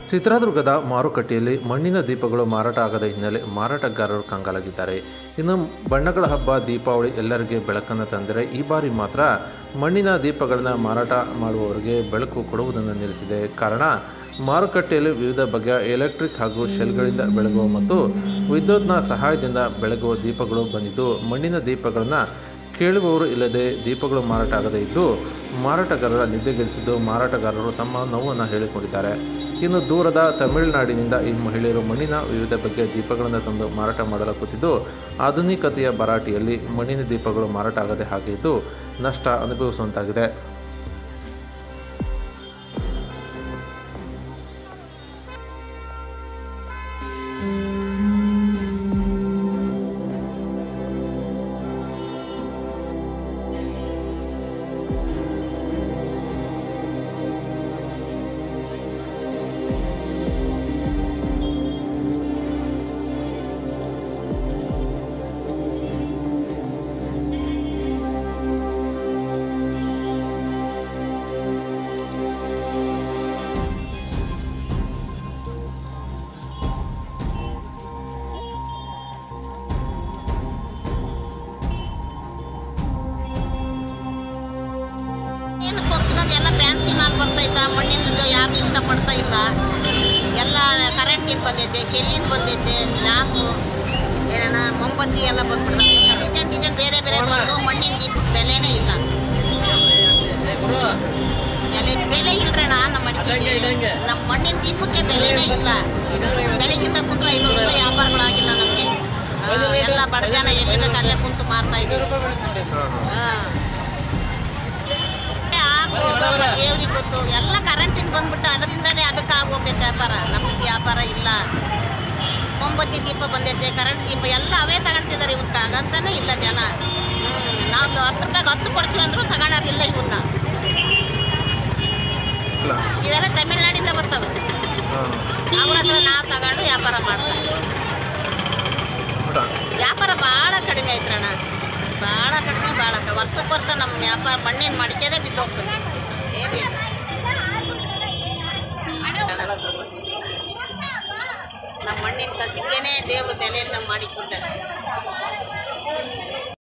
ಚಿತ್ರದುರ್ಗದ ಮಾರುಕಟ್ಟೆಯಲ್ಲಿ ಮಣ್ಣಿನ ದೀಪಗಳು ಮಾರಾಟ ಆಗದ ಹಿನ್ನೆಲೆ ಮಾರಾಟಗಾರರು ಕಂಗಾಲಾಗಿದ್ದಾರೆ. ಇನ್ನು ಬಣ್ಣಗಳ ಹಬ್ಬ ದೀಪಾವಳಿ ಎಲ್ಲರಿಗೆ ಬೆಳಕನ್ನು ತಂದರೆ ಈ ಬಾರಿ ಮಾತ್ರ ಮಣ್ಣಿನ ದೀಪಗಳನ್ನು ಮಾರಾಟ ಮಾಡುವವರಿಗೆ ಬೆಳಕು ಕೊಡುವುದನ್ನು ನಿಲ್ಲಿಸಿದೆ. ಕಾರಣ ಮಾರುಕಟ್ಟೆಯಲ್ಲಿ ವಿವಿಧ ಬಗೆಯ ಎಲೆಕ್ಟ್ರಿಕ್ ಹಾಗೂ ಶೆಲ್ಗಳಿಂದ ಬೆಳಗುವ ಮತ್ತು ವಿದ್ಯುತ್ನ ಸಹಾಯದಿಂದ ಬೆಳಗುವ ದೀಪಗಳು ಬಂದಿದ್ದು, ಮಣ್ಣಿನ ದೀಪಗಳನ್ನು ಕೇಳುವವರು ಇಲ್ಲದೆ ದೀಪಗಳು ಮಾರಾಟ ಆಗದೇ ಇದ್ದು ಮಾರಾಟಗಾರರ ನಿದ್ದೆಗೆಡಿಸಿದ್ದು ಮಾರಾಟಗಾರರು ತಮ್ಮ ನೋವನ್ನು ಹೇಳಿಕೊಂಡಿದ್ದಾರೆ. ಇನ್ನು ದೂರದ ತಮಿಳುನಾಡಿನಿಂದ ಈ ಮಹಿಳೆಯರು ಮಣ್ಣಿನ ವಿವಿಧ ಬಗೆಯ ದೀಪಗಳನ್ನು ತಂದು ಮಾರಾಟ ಮಾಡಲಾಗುತ್ತಿದ್ದು, ಆಧುನಿಕತೆಯ ಭರಾಟೆಯಲ್ಲಿ ಮಣ್ಣಿನ ದೀಪಗಳು ಮಾರಾಟ ಆಗದೆ ಹಾಗೆ ಇದ್ದು ನಷ್ಟ ಅನುಭವಿಸುವಂತಾಗಿದೆ. ಏನು ಗೊತ್ತಿರೋದು ಎಲ್ಲ ಫ್ಯಾನ್ಸಿ ಮಾಲ್ ಬರ್ತೈತಾ, ಮಣ್ಣಿಂದು ಯಾರು ಇಷ್ಟಪಡ್ತಾ ಇಲ್ಲ. ಎಲ್ಲ ಕರೆಂಟಿಂದ ಬಂದೈತೆ, ಶೆಲ್ಲಿಂದ ಬಂದೈತೆ, ಲ್ಯಾಂಪು ಏನಣ್ಣ ಮೊಂಬತ್ತಿ ಎಲ್ಲ ಬಂದ್ಬಿಡ್ತದೆ. ಡಿಸೈನ್ ಬೇರೆ ಬೇರೆ ಬಂದು ಮಣ್ಣಿನ ದೀಪಕ್ಕೆ ಬೆಲೆನೇ ಇಲ್ಲ. ಬೆಲೆ ಇಲ್ರಣ್ಣ ನಮ್ಮ ಅಡಿಗೆ, ನಮ್ಮ ಮಣ್ಣಿನ ದೀಪಕ್ಕೆ ಬೆಲೆನೇ ಇಲ್ಲ. ಬೆಳಗಿಂದ ಕೂತ್ರೆ 500 ರೂಪಾಯಿ ವ್ಯಾಪಾರಗಳಾಗಿಲ್ಲ ನಮಗೆ. ಎಲ್ಲ ಬಡ ಜನ ಎಲ್ಲಿ ಬೇಕು ಅಲ್ಲೇ ಕುಂತು ಮಾರ್ತಾ ಇದ್ದೀವಿ. ದೇವ್ರಿಗೆ ಗೊತ್ತು, ಎಲ್ಲ ಕರೆಂಟಿಂದ ಬಂದ್ಬಿಟ್ಟು ಅದರಿಂದಲೇ ಅದಕ್ಕೆ ಆಗೋಗ್ತೈತೆ ವ್ಯಾಪಾರ. ನಮಗೆ ವ್ಯಾಪಾರ ಇಲ್ಲ. ಮೊಂಬತ್ತಿ ದೀಪ ಬಂದೈತೆ, ಕರೆಂಟ್ ದೀಪ ಎಲ್ಲ ಅವೇ ತಗೊಳ್ತಿದ್ದಾರೆ. ಇವತ್ತು ಆಗಂತಾನೆ ಇಲ್ಲ ಜನ. ನಾವು 10 ರೂಪಾಯಿಗೆ 10 ಕೊಡ್ತೀವಿ ಅಂದರೂ ತಗೊಳ್ಳೋರಿಲ್ಲ ಇವನ್ನ. ಇವೆಲ್ಲ ತಮಿಳ್ನಾಡಿಂದ ಬರ್ತವೆ. ಅವ್ರ ಹತ್ರ ನಾವು ತಗೊಂಡು ವ್ಯಾಪಾರ ಮಾಡ್ತೀವಿ. ವ್ಯಾಪಾರ ಭಾಳ ಕಡಿಮೆ ಐತ್ರಣ್ಣ, ಭಾಳ ಕಡಿಮೆ. ವರ್ಷಕ್ಕೆ ವರ್ಷ ನಮ್ಮ ವ್ಯಾಪಾರ ಮಣ್ಣಿನ ಮಡಿಕೆದೇ ಬಿದ್ದೋಗ್ತದೆ. ಏನಿಲ್ಲ ನಮ್ಮ ಮಣ್ಣಿನ ಕಸಿಗೆನೇ ದೇವ್ರ ಬೆಲೆಯನ್ನು ಮಾಡಿಕೊಂಡ.